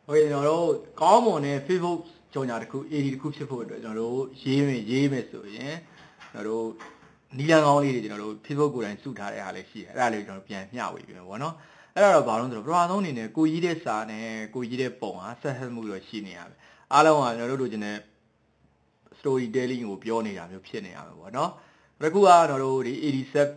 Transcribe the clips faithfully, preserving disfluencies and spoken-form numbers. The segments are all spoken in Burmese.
Okay ကျွန်တော်တို့ကောင်းမွန်တဲ့ Facebook ကြော်ညာတစ်ခု A D တစ်ခုဖြစ်ဖို့အတွက်ကျွန်တော်တို့ရေးမယ်ရေးမယ်ဆိုရင်ကျွန်တော်တို့နီလန်ကောင်းလေးတွေကျွန်တော်တို့ Facebook ကိုယ်တိုင်စုထားတဲ့အားလေးရှိတယ်အဲ့ဒါလေးကိုကျွန်တော်ပြန်မျှဝေပေးမယ်ပေါ့နော်အဲ့ဒါတော့ဘာလို့လဲဆိုတော့ပထမဆုံးအနေနဲ့ကိုကြီးတဲ့စာနဲ့ကိုကြီးတဲ့ပုံဟာဆက်ဆက်မှုတော့ရှိနေရမယ်အားလုံးကကျွန်တော်တို့လိုချင်တဲ့ story telling ကိုပြောနေတာမျိုးဖြစ်နေရမယ်ပေါ့နော်တစ်ခုကကျွန်တော်တို့ဒီ A D set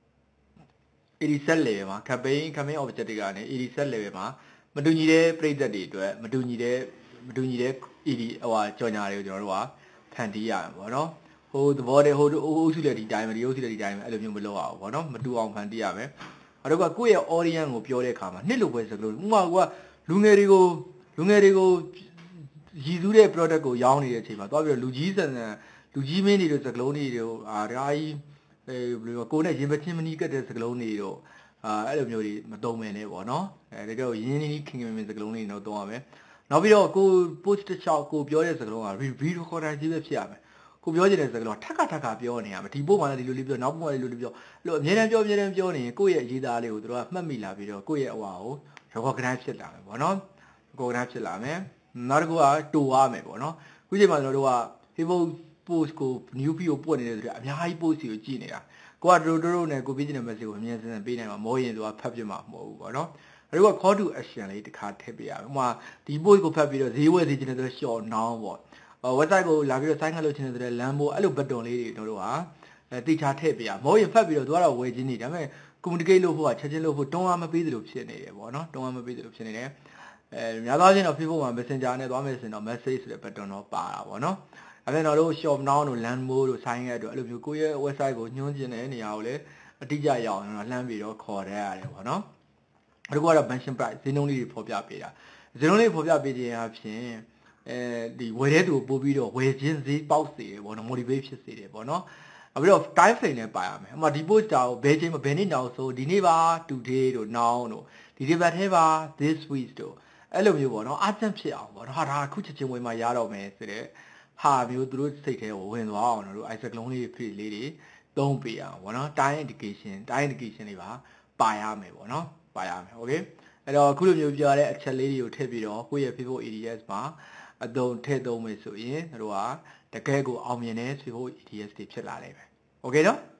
A D set level မှာ campaign campaign objective ကနေ A D set level မှာမတူညီတဲ့ပြိသက်တွေအတွက်မတူညီတဲ့မတူညီတဲ့ A D ဟိုဟာကြော်ညာတွေကိုကျွန်တော်တို့ကဖန်တီးရမှာပေါ့နော်ဟိုသဘောတည်းဟိုအုပ်စုလက်ဒီတိုင်းပဲဒီအုပ်စုလက်ဒီတိုင်းပဲအဲ့လိုမျိုးမလုပ်အောင်ပေါ့နော်မတူအောင်ဖန်တီးရမယ်အဲ့တော့ကကိုယ့်ရဲ့ audience ကိုပြောတဲ့အခါမှာနှစ်လိုပဲစကလို့ဥပမာကလူငယ်တွေကိုလူငယ်တွေကိုရည်စူးတဲ့ product ကိုရောင်းနေတဲ့အချိန်မှာတွားပြီးတော့လူကြီးဆန်ဆန်လူကြီးမင်းတွေတို့စကလုံးတွေတို့အာဒါကြီးအဲဘယ်လိုကိုနဲ့ရင်ပချင်းမနီးကတ်တဲ့စကလုံးတွေတို့အာအဲ့လိုမျိုးတွေမတုံးမယ်နဲ့ပေါ့နော်အဲဒါကြောင့်ရင်းနှီးနှီးခင်ခင်မင်စကလုံးတွေတော့တုံးရမယ်နောက်ပြီးတော့ကို post တစ်ချောက်ကိုပြောတဲ့စကလုံးက review recorder ကြီးပဲဖြစ်ရမယ်ကိုပြောချင်တဲ့စကလုံးထက်ကထက်ကပြောနေရမယ်ဒီပို့မှလည်းဒီလိုလေးပြောနောက်ပို့မှလည်းဒီလိုလေးပြောအဲ့လိုအများတန်းပြောအများတန်းပြောနေရင်ကိုယ့်ရဲ့အရေးသားလေးကိုတို့ကမှတ်မိလာပြီးတော့ကိုယ့်ရဲ့အဝါကို recognize ဖြစ်လာမယ်ပေါ့နော် recognize ဖြစ်လာမယ်နောက်တစ်ခုကတူရမယ်ပေါ့နော်ခုချိန်မှာကျွန်တော်တို့က Facebook post ကို new feed ကိုပို့နေတဲ့ဆိုတော့အများကြီး post ကိုကြည့်နေတာကိုကတို့တို့နဲ့ကိုပေးချင်တဲ့ message ကိုအမြဲစမ်းပေးနိုင်မှာမဟုတ်ရင်သူကဖတ်ပြမှာမဟုတ်ဘူးပေါ့နော်အဲ့တော့ call to action လေးတစ်ခါထည့်ပေးရမယ်ဥပမာဒီ post ကိုဖတ်ပြီးတော့ဈေးဝယ်စီချင်တဲ့ဆိုတော့ short now ပေါ့ website ကိုလာပြီးတော့ sign up လုပ်ချင်တဲ့ဆိုတော့ land ပေါ့အဲ့လို button လေးတွေတို့တို့ဟာအဲတိကျထည့်ပေးရမဟုတ်ရင်ဖတ်ပြီးတော့သူကတော့ဝယ်ချင်းနေဒါပေမဲ့ communicate လုပ်ဖို့ကချက်ချင်းလုပ်ဖို့တွန်းအားမပေးသလိုဖြစ်နေတယ်ပေါ့နော်တွန်းအားမပေးသလိုဖြစ်နေတယ်အဲများသောအားဖြင့်တော့ Facebook မှာ Messenger နဲ့သွားမယ်ဆိုရင်တော့ message ဆိုတဲ့ button တော့ပါတာပေါ့နော်အဲ့ဒါတော့ shop now တို့ land mode တို့ sign up တို့အဲ့လိုမျိုးကိုယ့်ရဲ့ website ကိုညွှန်းကျင်တဲ့နေရာကိုလည်းအတိအကျရအောင်တော့လှမ်းပြီးတော့ခေါ်ရရတယ်ပေါ့နော်အဲ့ဒါကတော့ mention price ဈေးနှုန်းလေးတွေဖော်ပြပေးတာဈေးနှုန်းလေးဖော်ပြပေးခြင်းအပြင်အဲဒီဝယ်တဲ့သူကိုပို့ပြီးတော့ဝယ်ခြင်းဈေးပေါက်စေတယ်ပေါ့နော် motivate ဖြစ်စေတယ်ပေါ့နော်အဲ့ပြီးတော့ time frame နဲ့ပါရမယ်အမှဒီ post တာကိုဘယ်ချိန်ဘယ်နေ့တောင်ဆိုဒီနေ့ပါ today တို့ now တို့ဒီဒီဘတ်ထဲပါ this week တို့အဲ့လိုမျိုးပေါ့နော်အကျန့်ဖြစ်အောင်ပေါ့နော်ဟာဒါခုချက်ချင်းဝင်မှရတော့မယ်ဆိုတဲ့ဟာမျိုးသူတို့စိတ်ထဲကိုဝင်သွားအောင်တို့ ice ကလုံးလေးဖိလေးတွေသုံးပေးအောင်ပေါ့နော် time indication time indication တွေပါပါရမယ်ပေါ့နော်ပါရမယ် okay အဲ့တော့အခုလိုမျိုးပြောရတဲ့အချက်လေးတွေကိုထည့်ပြီးတော့ကိုယ့်ရဲ့ Facebook A D S မှာအသုံးထည့်သုံးမယ်ဆိုရင်တို့ကတကယ်ကိုအောင်မြင်တဲ့ Facebook A D S တွေဖြစ်လာလိမ့်မယ် okay နော်